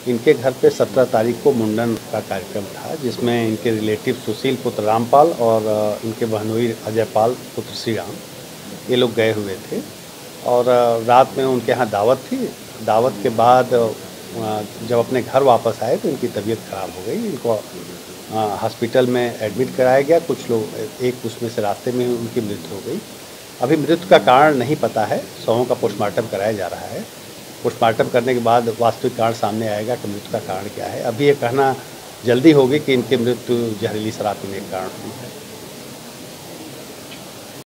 इनके घर पे 17 तारीख को मुंडन का कार्यक्रम था, जिसमें इनके रिलेटिव सुशील पुत्र रामपाल और इनके बहनोई अजयपाल पुत्र श्री राम, ये लोग गए हुए थे। और रात में उनके यहाँ दावत थी। दावत के बाद जब अपने घर वापस आए तो इनकी तबीयत खराब हो गई। इनको हॉस्पिटल में एडमिट कराया गया। कुछ लोग एक उसमें से रास्ते में उनकी मृत्यु हो गई। अभी मृत्यु का कारण नहीं पता है। शवों का पोस्टमार्टम कराया जा रहा है। पोस्टमार्टम करने के बाद वास्तविक कारण सामने आएगा कि मृत्यु का कारण क्या है। अभी ये कहना जल्दी होगी कि इनकी मृत्यु जहरीली शराब पीने के कारण हुई है।